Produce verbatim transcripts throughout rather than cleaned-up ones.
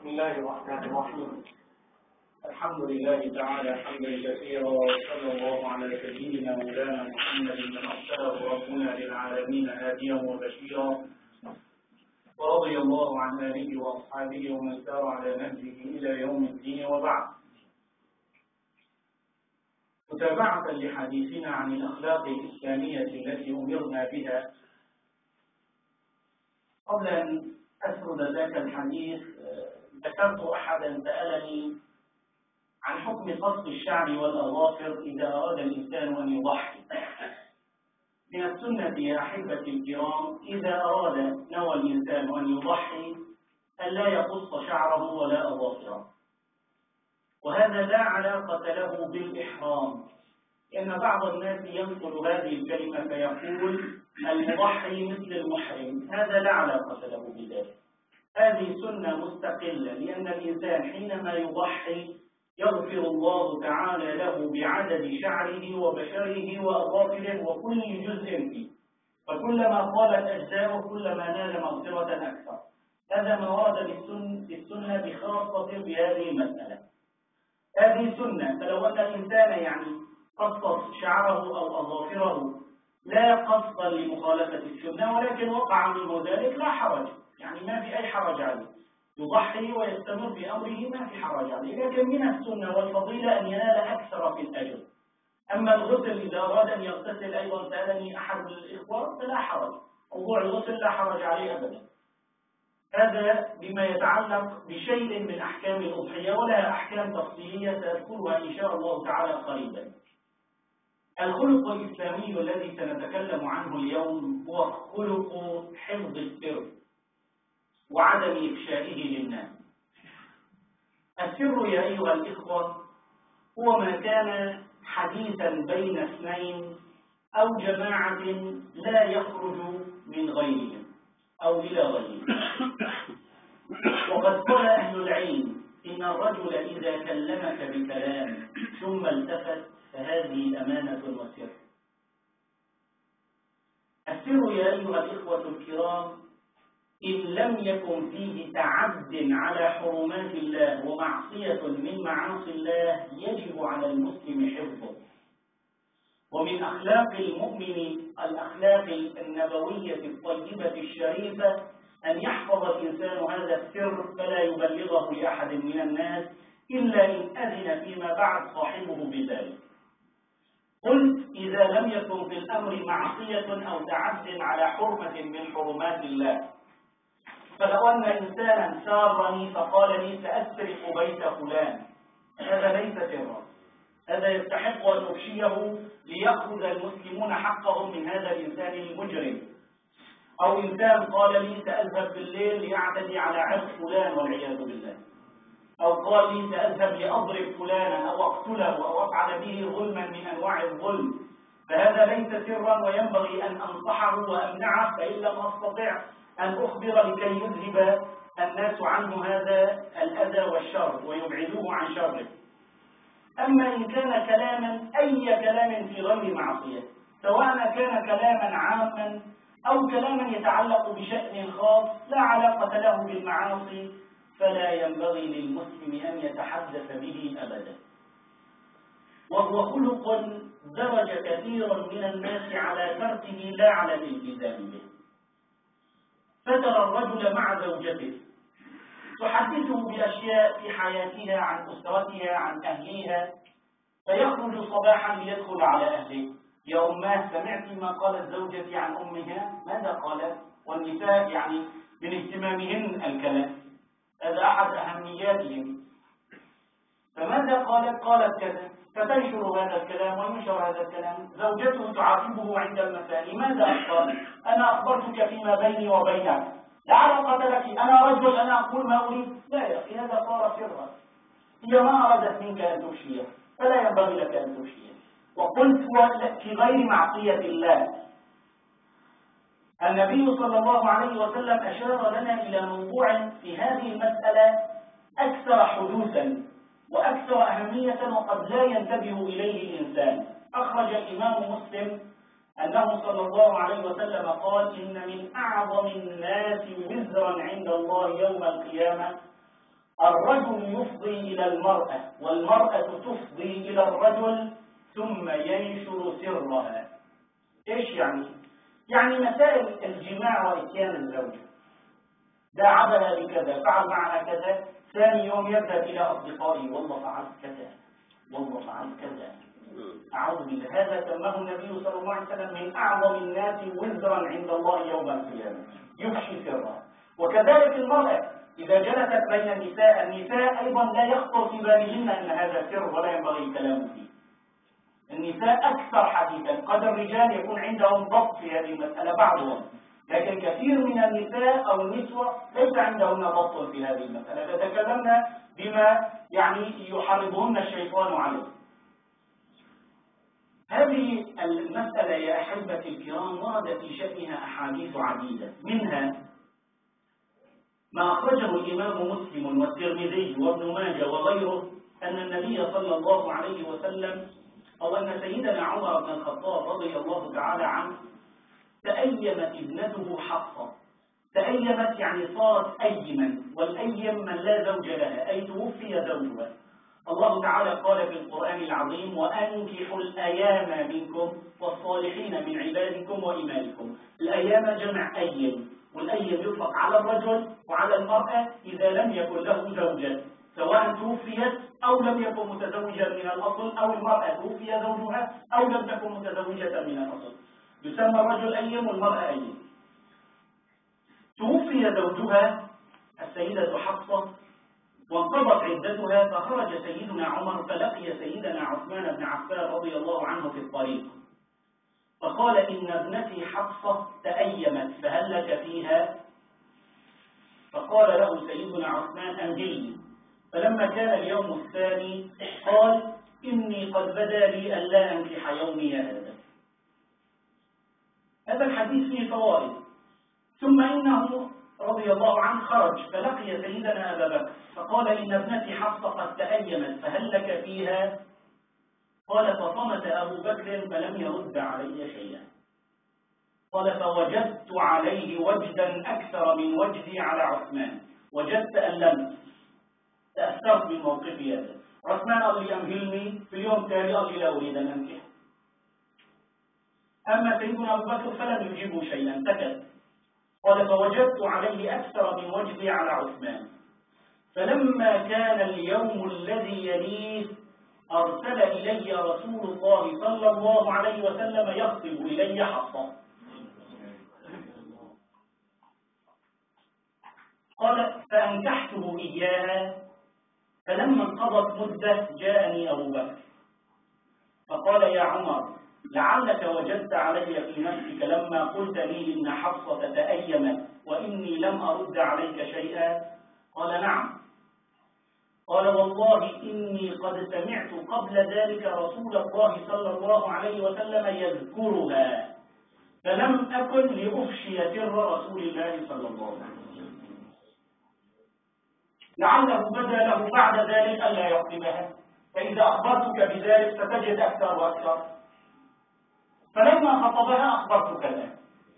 بسم الله الرحمن الرحيم. الحمد لله تعالى حمدا كثيرا، وصلى الله على سيدنا مولانا محمد من أرسله ربنا للعالمين هاديا وبشيرا، ورضي الله عن آله وأصحابه ومن سار على نهجه إلى يوم الدين، وبعد. متابعة لحديثنا عن الأخلاق الإسلامية التي أمرنا بها، قبل أن أسرد ذاك الحديث ذكرت أحدا سألني عن حكم قص الشعر والأظافر إذا أراد الإنسان أن يضحي. من السنة يا أحبتي الكرام إذا أراد نوى الإنسان أن يضحي أن لا يقص شعره ولا أظافره، وهذا لا علاقة له بالإحرام، لأن بعض الناس ينقل هذه الكلمة فيقول المضحي مثل المحرم، هذا لا علاقة له بذلك. هذه سنة مستقلة، لأن الإنسان حينما يضحي يغفر الله تعالى له بعدد شعره وبشره وأظافره وكل جزء فيه، فكلما طالت أجزاؤه كلما نال مغفرة أكثر. هذا ما ورد بالسنة بخاصة بهذه المسألة. هذه سنة، فلو أن الإنسان يعني قصص شعره أو أظافره لا قصدا لمخالفة السنة، ولكن وقع منه ذلك لا حرج، يعني ما في أي حرج عليه، يضحي ويستمر في أمره ما في حرج عليه، لكن من السنة والفضيلة أن ينال أكثر في الأجر. أما الغسل إذا أراد أن يغتسل أيضا سألني أحد الإخوة فلا حرج، موضوع الغسل لا حرج عليه أبدا. هذا بما يتعلق بشيء من أحكام الأضحية، ولها أحكام تفصيلية سأذكرها إن شاء الله تعالى قريبا. الخلق الإسلامي الذي سنتكلم عنه اليوم هو خلق حفظ السر وعدم إفشائه للناس. السر يا أيها الإخوة هو ما كان حديثا بين اثنين أو جماعة لا يخرج من غيرهم أو إلى غيرهم. وقد قال أهل العلم إن الرجل إذا كلمك بكلام ثم التفت فهذه أمانة وسر. السر يا أيها الإخوة الكرام إن لم يكن فيه تعد على حرمات الله ومعصية من معاصي الله يجب على المسلم حفظه. ومن أخلاق المؤمن الأخلاق النبوية الطيبة الشريفة أن يحفظ الإنسان هذا السر فلا يبلغه لأحد من الناس إلا إن أذن فيما بعد صاحبه بذلك. قلت إذا لم يكن في الأمر معصية أو تعد على حرمة من حرمات الله. فلو أن إنسانا سارني فقال لي سأسرق بيت فلان، هذا ليس سرا، هذا يستحق أن أفشيه ليأخذ المسلمون حقهم من هذا الإنسان المجرم. أو إنسان قال لي سأذهب بالليل لأعتدي على عرض فلان والعياذ بالله، أو قال لي سأذهب لأضرب فلانا أو أقتله أو أفعل به ظلما من أنواع الظلم، فهذا ليس سرا وينبغي أن أنصحه وأمنعه، فإن لم أستطع أن أخبر لكي يذهب الناس عنه هذا الأذى والشر ويبعدوه عن شره. أما إن كان كلاما أي كلام في غير معصية، سواء كان كلاما عاما أو كلاما يتعلق بشأن خاص لا علاقة له بالمعاصي، فلا ينبغي للمسلم أن يتحدث به أبدا. وهو خلق درج كثير من الناس على تركه لا على الالتزام به. فترى الرجل مع زوجته تحدثه بأشياء في حياتها عن أسرتها عن أهليها، فيخرج صباحا ليدخل على أهله: يا أماه سمعت ما قالت زوجتي عن أمها؟ ماذا قالت؟ والنساء يعني من اهتمامهن الكلام، هذا أحد أهمياتهم. فماذا قالت؟ قالت كذا، فتنشر هذا الكلام وينشر هذا الكلام. زوجته تعاتبه عند المساء: ماذا أخبرت؟ أنا أخبرتك فيما بيني وبينك، لا علاقة لك، أنا رجل أنا أقول ما أريد. لا يا أخي، هذا صار سرا، هي ما أرادت منك أن تفشيه، فلا ينبغي لك أن تفشيه. وقلت في غير معصية الله. النبي صلى الله عليه وسلم أشار لنا إلى موضوع في هذه المسألة أكثر حدوثا وأكثر أهمية وقد لا ينتبه إليه الإنسان. أخرج الإمام مسلم أنه صلى الله عليه وسلم قال: إن من أعظم الناس وزرا عند الله يوم القيامة الرجل يفضي إلى المرأة والمرأة تفضي إلى الرجل ثم ينشر سرها. إيش يعني؟ يعني مسائل الجماع وإتيان الزوجة، داعبها بكذا، فعل معها كذا، ثاني يوم يذهب إلى أصدقائه، والله فعلت كذا، والله فعلت كذا، أعوذ بالله. هذا سماه النبي صلى الله عليه وسلم من أعظم الناس وزرا عند الله يوم القيامة، يفشي سرها. وكذلك المرأة إذا جلست بين النساء، النساء أيضا لا يخطر في بالهن أن هذا سر ولا ينبغي الكلام فيه. النساء أكثر حديثا، قد الرجال يكون عندهم ضبط في هذه المسألة بعضهم، لكن كثير من النساء أو النسوة ليس عندهن ضبط في هذه المسألة، فتكلمنا بما يعني يحرضهن الشيطان عليه. هذه المسألة يا أحبتي الكرام ورد في شأنها أحاديث عديدة، منها ما أخرجه الإمام مسلم والترمذي وابن ماجه وغيره أن النبي صلى الله عليه وسلم أو أن سيدنا عمر بن الخطاب رضي الله تعالى عنه تأيمت ابنته حفصة. تأيمت يعني صارت أيما، والأيم من لا زوج لها، أي توفي زوجها. الله تعالى قال في القرآن العظيم: وأنكحوا الأيام منكم والصالحين من عبادكم وإمائكم. الأيام جمع أيم، والأيم يطلق على الرجل وعلى المرأة إذا لم يكن له زوجة، سواء توفيت أو لم يكن متزوجا من الأصل، أو المرأة توفي زوجها أو لم تكن متزوجة من الأصل، يسمى الرجل أيم والمرأة أيم. توفي زوجها السيدة حفصة وانقضت عدتها، فخرج سيدنا عمر فلقي سيدنا عثمان بن عفان رضي الله عنه في الطريق، فقال: إن ابنتي حفصة تأيمت فهل لك فيها؟ فقال له سيدنا عثمان: أنجلني. فلما كان اليوم الثاني قال: إني قد بدا لي أن لا أنكح يومي هذا. هذا الحديث فيه فوائد. ثم إنه رضي الله عنه خرج فلقي سيدنا أبا بكر فقال: إن ابنتي حفصة قد تأيمت فهل لك فيها؟ قال: فصمت أبو بكر فلم يرد علي شيئا. قال: فوجدت عليه وجدا أكثر من وجدي على عثمان، وجدت ألمت، تأثرت من موقفي هذا. عثمان قال لي: أمهلني. في اليوم التالي قال لي: لا أريد أن أنكح. أما سيدنا أبو بكر فلم يجيبه شيئا، سكت. قال: فوجدت عليه أكثر من وجدي على عثمان. فلما كان اليوم الذي يليه أرسل إلي رسول الله صلى الله عليه وسلم يخطب إلي حفصة. قال: فأنكحته إياها. فلما انقضت مدة جاءني أبو بكر فقال: يا عمر، لعلك وجدت علي في نفسك لما قلت لي إن حفصة تأيمت وإني لم أرد عليك شيئا؟ قال: نعم. قال: والله إني قد سمعت قبل ذلك رسول الله صلى الله عليه وسلم يذكرها، فلم أكن لأفشي سر رسول الله صلى الله عليه وسلم، لعله بدا له بعد ذلك ألا يخطبها، فإذا أخبرتك بذلك ستجد أكثر وأكثر. فلما خطبها أخبرتك الآن.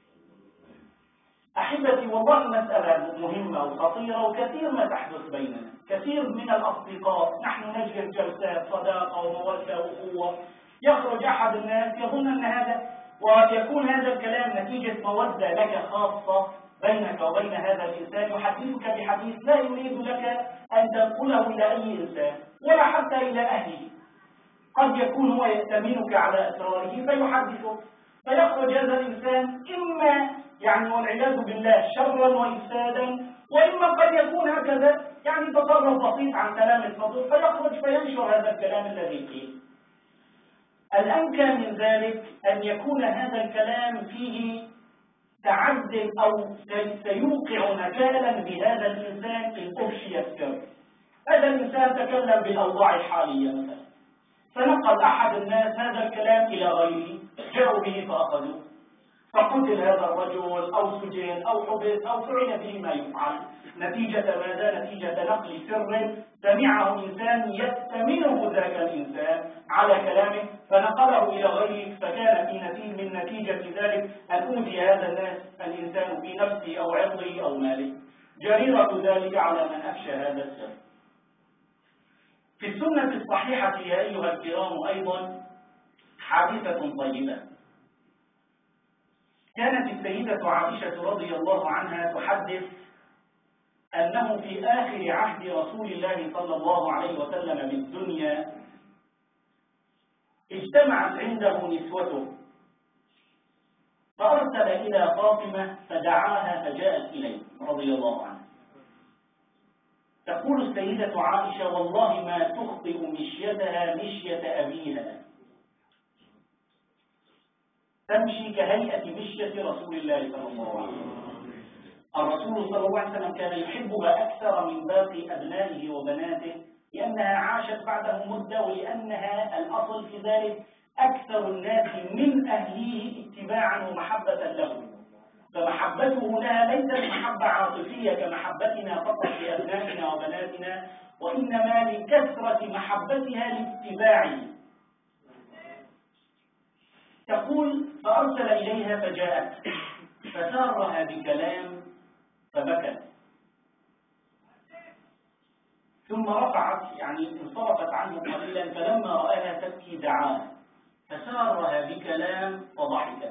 أحبتي، والله مسألة مهمة وخطيرة، وكثير ما تحدث بيننا. كثير من الأصدقاء نحن نجلس جلسات صداقة ومودة وأخوة، يخرج أحد الناس يظن أن هذا، ويكون هذا الكلام نتيجة مودة لك خاصة بينك وبين هذا الإنسان، يحدثك بحديث لا يريد لك أن تنقله إلى أي إنسان ولا حتى إلى أهله. قد يكون هو يأتمنك على أسراره فيحدثك، فيخرج هذا الإنسان إما يعني والعياذ بالله شرا وإفسادا، وإما قد يكون هكذا يعني تصرف بسيط عن كلام الفضل فيخرج فينشر هذا الكلام الذي قيل. الأنكى من ذلك أن يكون هذا الكلام فيه تعد أو سيوقع نكالا بهذا الإنسان إن أفشي السر. هذا الإنسان تكلم بالأوضاع الحالية مثلا، فنقل أحد الناس هذا الكلام إلى غيره، جاءوا به فأخذوه، فقتل هذا الرجل أو سجن أو حبس أو فعل به ما يفعل، نتيجة ماذا؟ نتيجة نقل سر سمعه إنسان يأتمنه ذاك الإنسان على كلامه فنقله إلى غيره، فكان في نتيجة من نتيجة ذلك أن أوذي هذا الناس الإنسان في نفسه أو عرضه أو ماله. جريرة ذلك على من أفشى هذا السر. في السنة الصحيحة يا أيها الكرام أيضا حادثة طيبة. كانت السيدة عائشة رضي الله عنها تحدث أنه في آخر عهد رسول الله صلى الله عليه وسلم بالدنيا اجتمعت عنده نسوته، فأرسل إلى فاطمة فدعاها فجاءت إليه رضي الله عنها. تقول السيدة عائشة: والله ما تخطئ مشيتها مشية أبيها، تمشي كهيئة مشية رسول الله صلى الله عليه وسلم. الرسول صلى الله عليه وسلم كان يحبها أكثر من باقي أبنائه وبناته، لأنها عاشت بعده مدة، ولأنها الأصل في ذلك أكثر الناس من أهليه اتباعا ومحبة له، فمحبته لها ليست محبة عاطفية كمحبتنا فقط لأبنائنا وبناتنا، وإنما لكثرة محبتها لاتباعه. تقول: فأرسل إليها فجاءت فسارها بكلام فبكت، ثم رفعت يعني انصرفت عنه قليلا، فلما رآها تبكي دعاها فسارها بكلام فضحكت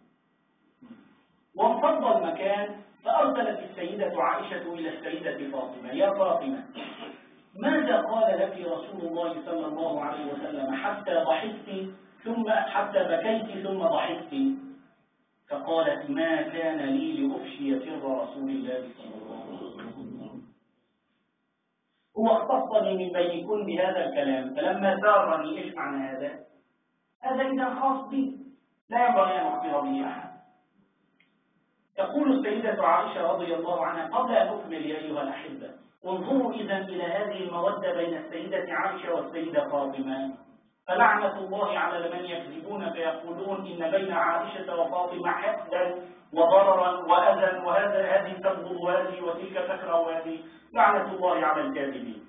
وانفض المكان. فأرسلت السيدة عائشة إلى السيدة فاطمة: يا فاطمة، ماذا قال لك رسول الله صلى الله عليه وسلم حتى ضحكت ثم حتى بكيت ثم ضحكت؟ فقالت: ما كان لي لأفشي سر رسول الله صلى الله عليه وسلم، هو اختصني من بينكم بهذا الكلام، فلما سارني. ايش معنى هذا؟ هذا إذا خاص بي، لا ينبغي أن أخبر به أحد. تقول السيدة عائشة رضي الله عنها: قبل أن أكمل يا أيها الأحبة، انظروا إذا إلى هذه المودة بين السيدة عائشة والسيدة فاطمة، فلعنة الله على من يكذبون فيقولون إن بين عائشة وفاطمة حقدا وضررا وأذى، وهذا هذه تبغض هذه وتلك تكره هذه، لعنة الله على الكاذبين.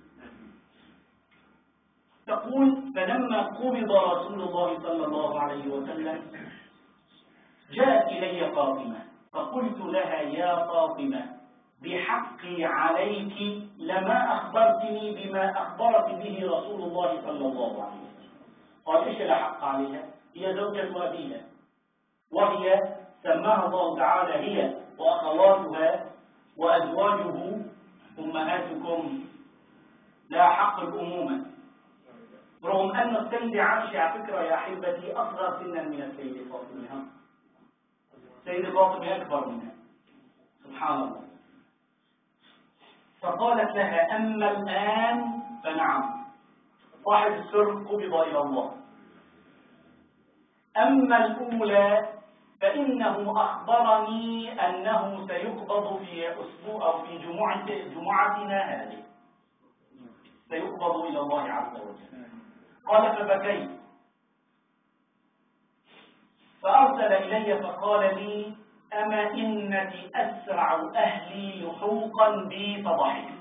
تقول: فلما قبض رسول الله صلى الله عليه وسلم جاءت إلي فاطمة فقلت لها: يا فاطمة، بحقي عليك لما أخبرتني بما أخبرت به رسول الله صلى الله عليه وسلم. قال: إيش لا حق عليها؟ هي زوجة أبيها، وهي سماها الله تعالى هي وأخواتها وأزواجه أمهاتكم، لا حق الأمومة، رغم أن السيدة عائشة على فكرة يا أحبتي أصغر سنا من السيدة فاطمة. السيدة فاطمة أكبر منها، سبحان الله. فقالت لها: أما الآن فنعم، صاحب السر قبض إلى الله. أما الأولى فإنه أخبرني أنه سيقبض في أسبوع أو في جمعة جمعتنا هذه، سيقبض إلى الله عز وجل. قال: فبكيت، فأرسل إلي فقال لي: أما إنك أسرع أهلي لحوقا بي. فضحكت.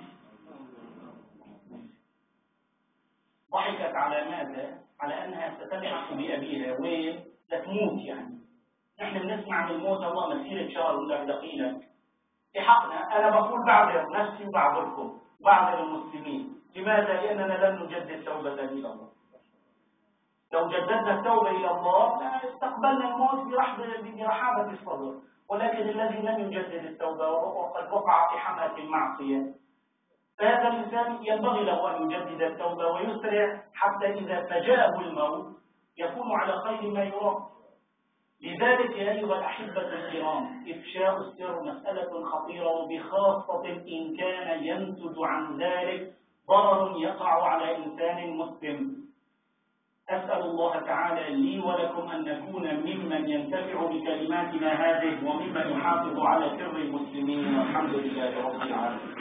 ضحكت على ماذا؟ على أنها ستلحق بأبيها وين؟ ستموت. يعني نحن بنسمع عن الموت الله مسيرة شهر ولا دقيقة، في حقنا. أنا بقول بعذر نفسي وبعذركم، بعذر المسلمين. لماذا؟ لأننا لن نجدد توبة إلى الله. لو جددنا التوبة إلى الله استقبلنا الموت برحابة الصدر، ولكن الذي لم يجدد التوبة وقد وقع في حماة المعصية، فهذا الإنسان ينبغي له أن يجدد التوبة ويسرع حتى إذا فجاءه الموت يكون على خير ما يرام. لذلك يا أيها الأحبة الكرام، إفشاء السر مسألة خطيرة، وبخاصة إن كان ينتج عن ذلك ضرر يقع على إنسان مسلم. أسأل الله تعالى لي ولكم أن نكون ممن ينتفع بكلماتنا هذه وممن يحافظ على سر المسلمين، والحمد لله رب العالمين.